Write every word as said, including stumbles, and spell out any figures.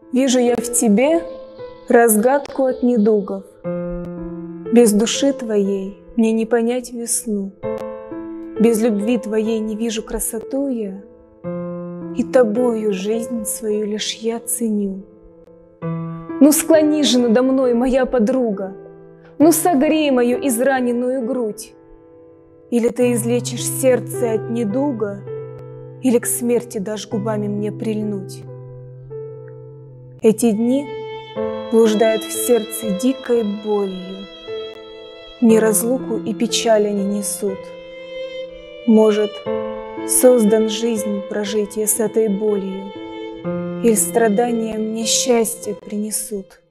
Вижу я в тебе разгадку от недугов. Без души твоей мне не понять весну. Без любви твоей не вижу красоту я, и тобою жизнь свою лишь я ценю. Ну склони же надо мной, моя подруга, ну согрей мою израненную грудь. Или ты излечишь сердце от недуга, или к смерти дашь губами мне прильнуть. Эти дни блуждают в сердце дикой болью, мне разлуку и печаль они несут. Может, создан жизнь прожить я с этой болью, или страдания мне счастье принесут.